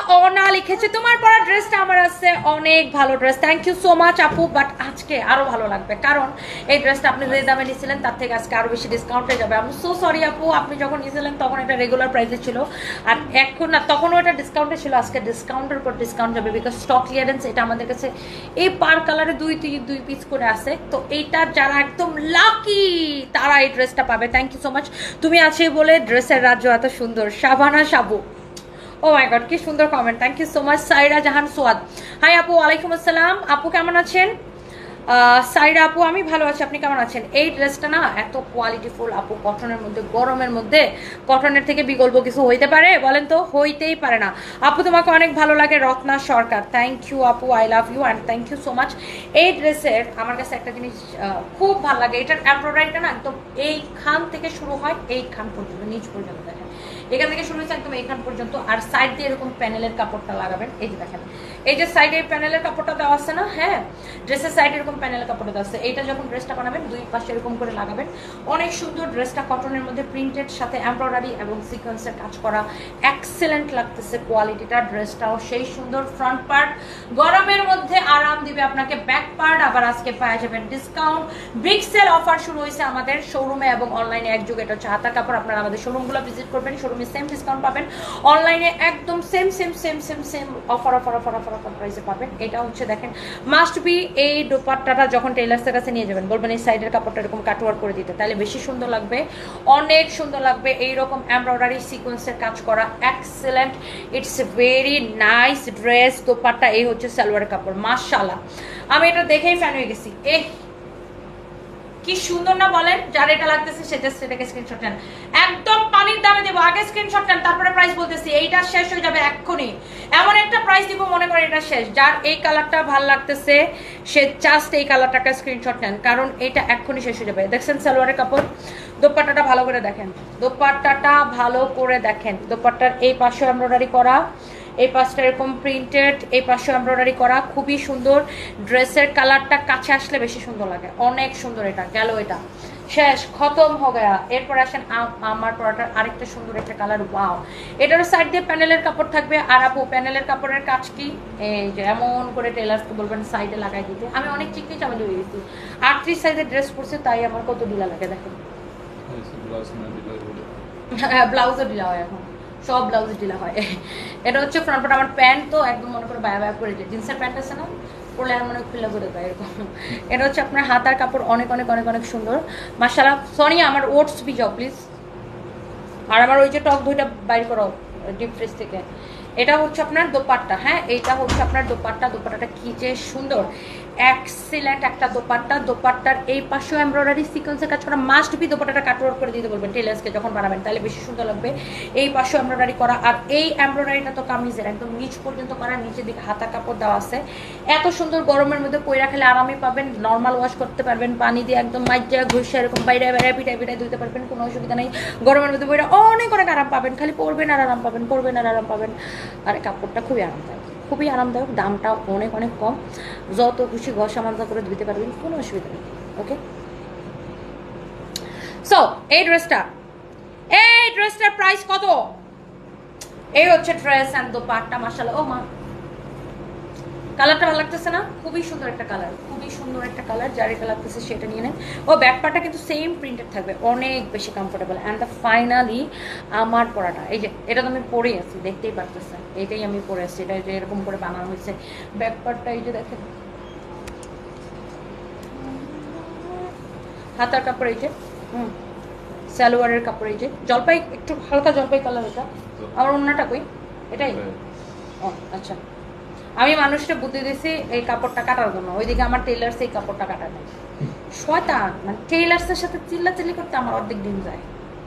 অনা লিখেছে তোমার পরা ড্রেসটা আমার আছে অনেক ভালো dress, thank you so much আপু, বাট আজকে আরো ভালো লাগবে কারণ এই ড্রেসটা আপনি যে দামে নিয়েছিলেন তার থেকে আজকে আরো বেশি ডিসকাউন্টে যাবে। আমি সো সরি আপু, আপনি যখন নিয়েছিলেন তখন এটা রেগুলার প্রাইসে ছিল আর এখন না, তখনও এটা ডিসকাউন্টে ছিল, আজকে ডিসকাউন্টের উপর ডিসকাউন্ট যাবে বিকজ স্টক ক্লিয়ারেন্স। এটা আমাদের কাছে এই পার কালারে দুই পিস করে আছে, তো এইটা যারা একদম লাকি তারা এই ড্রেসটা পাবে। থ্যাংক ইউ সো মাচ, তুমি আছে বলে ড্রেসের রাজ্য এত সুন্দর। শাবানা সাবু, ও মাই গড কি সুন্দর comment, thank you so much. Saira Jahan সোয়াদ, high আপু, ওয়ালাইকুম আসসালাম আপু, কেমন আছেন? সাইরা আপু আমি ভালো আছি, আপনি কেমন আছেন? এই ড্রেসটা না এত কোয়ালিটিফুল আপু, কটনের মধ্যে, গরমের মধ্যে কটনের থেকে বিকল্প কিছু হইতে পারে বলেন তো? হইতেই পারে না আপু, তোমাকে অনেক ভালো লাগে রত্না সরকার, থ্যাংক ইউ আপু, I love you and thank you so much. এই ড্রেসের আমার কাছে একটা জিনিস খুব ভালো লাগে, এটার এমব্রয়ডারিটা না একদম এইখান থেকে শুরু হয় এইখান পর্যন্ত, নিচ পর্যন্ত দেখেন, এখান থেকে শুরু হয়েছে একদম এইখান পর্যন্ত, আর সাইড দিয়ে এরকম প্যানেলের কাপড়টা লাগাবেন। এই যে দেখেন, এই যে সাইডে প্যানেলের কাপড়টা দেওয়া আছে না, হ্যাঁ ড্রেসের সাইডে এরকম প্যানেলের কাপড়টা দেওয়া আছে, এইটা যখন ড্রেসটা বানাবেন দুই পাশে এরকম করে লাগাবেন, অনেক সুন্দর। ড্রেসটা কটনের মধ্যে প্রিন্টেড সাথে এমব্রয়ডারি এবং সিকোয়েন্সের কাজ করা, এক্সেলেন্ট লাগতেছে কোয়ালিটিটা। ড্রেসটাও সেই সুন্দর, ফ্রন্ট পার্ট গরমের মধ্যে আরাম দিবে আপনাকে, ব্যাক পার্ট আবার আজকে পাওয়া যাবেন ডিসকাউন্ট। বিগ সেল অফার শুরু হয়েছে আমাদের শোরুমে এবং অনলাইনে একযোগে, এটা হচ্ছে হাতার কাপড়। আপনারা আমাদের শোরুমগুলো ভিজিট করবেন, শোরুমে সেম ডিসকাউন্ট পাবেন, অনলাইনে একদম সেম অফার প্রাইসে পাবেন। এটা হচ্ছে দেখেন মাস্ট বি, এই দোপাট্টাটা যখন টেইলার্সের কাছে নিয়ে যাবেন বলবেন এই সাইডের কাপড়টা এরকম কাটওয়ার করে দিতে, তাহলে বেশি সুন্দর লাগবে, অনেক সুন্দর লাগবে। এইরকম এমব্রয়ডারি সিকোয়েন্সের কাজ করা, excellent, it's very nice dress. Dupatta এই হচ্ছে সালোয়ারের কাপড়, মাশাআল্লাহ আমি এটা দেখেই ফ্যান হয়ে গেছি। কি সুন্দর না বলেন? যার এটা লাগতেছে সেটাকে স্ক্রিনশট নেন, একদম পানির দামে দেবো, আগে স্ক্রিনশট নেন তারপরে প্রাইস বলতেছি। এইটা শেষ হয়ে যাবে এক্ষুনি, এমন একটা প্রাইস দিব মনে করেন এটা শেষ। যার এই কালারটা ভালো লাগতেছে সে জাস্ট এই কালারটাকে স্ক্রিনশট নেন, কারণ এটা এক্ষুনি শেষ হয়ে যাবে। দেখছেন সালোয়ারের কাপড়, দোপাট্টাটা ভালো করে দেখেন, দোপাট্টাটা ভালো করে দেখেন, দোপাট্টার এই পাশে এমব্রয়ডারি করা, এই পাশটা এরকম প্রিন্টেড, এই পাশে এমব্রয়ডারি করা, খুবই সুন্দর। ড্রেসের কালারটা কাছে আসলে বেশি সুন্দর লাগে, অনেক সুন্দর। এটা গেল, এটা শেষ, খতম হয়ে গয়া। এরপর আসেন আমার পরাটার আরেকটা সুন্দর একটা কালার, ওয়াও। এটার সাইড দিয়ে প্যানেলের কাপড় থাকবে। আর আপু প্যানেলের কাপড়ের কাজ কি, এই যে এমন করে টেলার্সকে বলবেন সাইডে লাগাই দিতে। আমি অনেক চিকনি চামেলি হয়ে গেছি, 38 সাইজের ড্রেস পরছি, তাই আমার কত ডিলা লাগে দেখেন। হ্যাঁ ব্লাউজও ডিলা হয় এখন, সব ব্লাউজ ডিলা হয়। এটা হচ্ছে ফ্রন্ট পার্ট, আমার প্যান্ট তো একদম মনে করে বায়া করে যায়, জিন্সের প্যান্ট আছে না, পরলে আর মনে খুলে করে দেয় এরকম। এটা হচ্ছে আপনার হাতার কাপড়, অনেক অনেক অনেক অনেক সুন্দর মাশাআল্লাহ। সোনিয়া আমার ওটস ভিজাও প্লিজ, আর আমার ওই যে টক দইটা বাইর করো ডিপ ফ্রিজ থেকে। এটা হচ্ছে আপনার দোপাট্টা, হ্যাঁ এইটা হচ্ছে আপনার দোপাট্টা। দোপাট্টাটা কি যে সুন্দর, এক্সিলেন্ট একটা দোপাট্টা। দোপাট্টার এই পাশেও এমব্রয়ডারি সিকোয়েন্সের কাজ করা, মাস্ট বি দোপাট্টাটা কাটওয়ার্ক করে দিতে বলবেন টেলার্সকে যখন বানাবেন, তাহলে বেশি সুন্দর লাগবে। এই পাশেও এমব্রয়ডারি করা, আর এই এমব্রয়ডারিটা তো কামিজের একদম নিচ পর্যন্ত করা, নিচের দিকে হাতা কাপড় দেওয়া আছে। এত সুন্দর, গরমের মধ্যে পয়রা খেলে আরামই পাবেন, নর্মাল ওয়াশ করতে পারবেন, পানি দিয়ে একদম মাইজা ঘষে এরকম বাইরে পিটাই ধুতে পারবেন, কোনো অসুবিধা নেই। গরমের মধ্যে পয়রা অনেক অনেক আরাম পাবেন, খালি পরবেন আর আরাম পাবেন, পরবেন আর আরাম পাবেন। আর কাপড়টা খুবই আরামদায়ক, খুবই আরামদায়ক, দামটাও অনেক অনেক কম, যত খুশি ঘষা মাজা করে ধুতে পারবেন, কোনো অসুবিধা নেই। ওকে, সো এই ড্রেসটার প্রাইস কত? এই হচ্ছে ড্রেস অ্যান্ড দোপাট্টা, মাশাআল্লাহ। ও মা, কালারটা ভালো লাগতেছে না? খুবই সুন্দর একটা কালার, খুবই সুন্দর একটা কালার, যার এটা লাগতেছে সেটা নিয়ে নেন। ও ব্যাক পার্টটা কিন্তু সেম প্রিন্টেড থাকবে, অনেক বেশি কমফোর্টেবল। অ্যান্ড দ্য ফাইনালি আমার পরাটা, এই যে এটা তো আমি পরে আছি, দেখতেই পারতেছেন, এইটাই আমি পরে আসছি, এটা যে এরকম করে বানানো হয়েছে। ব্যাক পার্টটা এই যে দেখেন, হাতার কাপড় এই যে, সালোয়ারের কাপড় এই যে জলপাই, একটু হালকা জলপাই কালার। এটা আমার অন্যটা কই, এটাই। ও আচ্ছা, আমি মানুষটা বুদ্ধি দিয়েছি এই কাপড়টা কাটার জন্য, ওইদিকে আমার টেইলার্স এই কাপড়টা কাটা নেই। শয়তান, মানে টেইলার্সের সাথে চিল্লাচিল্লি করতে আমার অর্ধেক দিন যায়।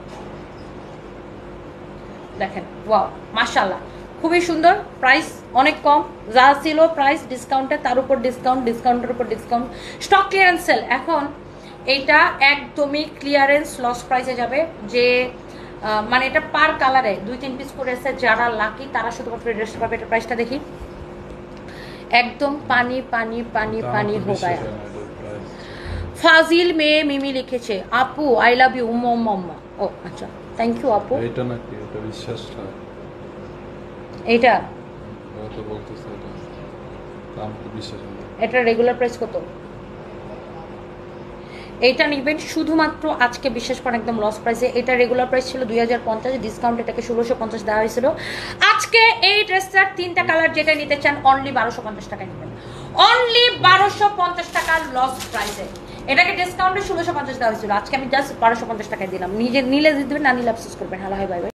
দেখেন, ওয়াও মাশাআল্লাহ, খুবই সুন্দর। প্রাইস অনেক কম, যা ছিল প্রাইস ডিসকাউন্টে, তার উপর ডিসকাউন্ট, ডিসকাউন্টের উপর ডিসকাউন্ট, স্টক ক্লিয়ারেন্স সেল। এখন এইটা একদমই ক্লিয়ারেন্স লস প্রাইসে যাবে, যে মানে এটা পার কালারে 2-3 পিস করে আছে, যারা লাকি তারা শুধুমাত্র ড্রেস পাবে। এটা প্রাইসটা দেখি, একদম পানি পানি পানি পানি হো গায়া। ফাজিল মেয়ে মিমি লিখেছে, আপু আই লাভ ইউ মম্মা। ও আচ্ছা, থ্যাংক ইউ আপু। এটা নাকি এটা বিশ্বাস না, এইটা ওরা তো বলতেছে এটা, তা আমাকে বিশ্বাস হয় না। এটা রেগুলার প্রাইস কত? এইটা নিবেন শুধুমাত্র আজকে, বিশ্বাস করেন একদম লস প্রাইসে। এটা রেগুলার প্রাইস ছিল 2050, ডিসকাউন্ট এটাকে 1650 দেওয়া হয়েছিল। আজকে এই ড্রেসটার 3টা কালার যেটা নিতে চান অনলি 1250 টাকায় নেবেন, অনলি 1250 টাকা লস প্রাইসে। এটাকে ডিসকাউন্টে 1650 দেওয়া হয়েছিল, আজকে আমি জাস্ট 1250 টাকায় দিলাম। নিজে নিলে দিতে দেবেন, না নিলে আফসোস করবেন। হালা হয়, বাই বাই।